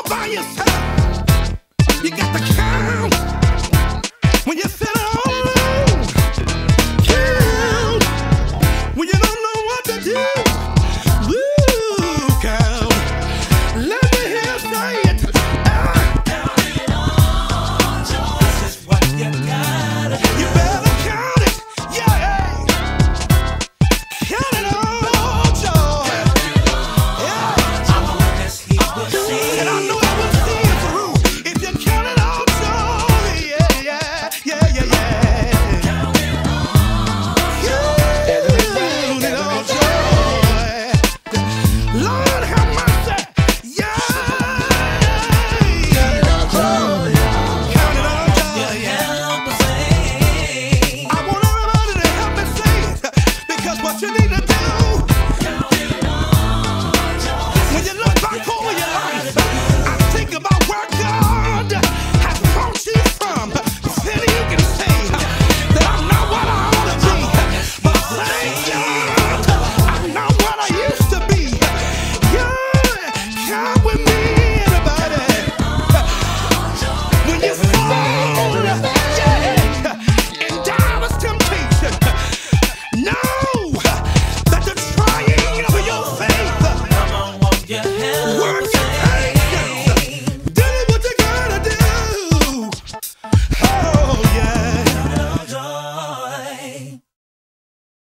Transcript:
by yourself. You got to count when you're sitting all alone. Count when you don't know what to do. Woo, count. Let me hear you say it. Count it all, Joe. This is what you gotta do. You better count it, yeah. Count it all, Joe. Yeah. And I know I will see it through if you count it all, Joe. Yeah. Count it all, Joe. Lord have mercy. Yeah. Count it all, Joe. Count it all, Joe. I want everybody to help me say it, because what you need to do when you look back over your life and think about where God has brought you from, then you can say that I'm not what I ought to be, but thank God I'm not what I used to be. Yeah, come with me, everybody. When you fall, yeah, in diverse temptation, know that the trying of your faith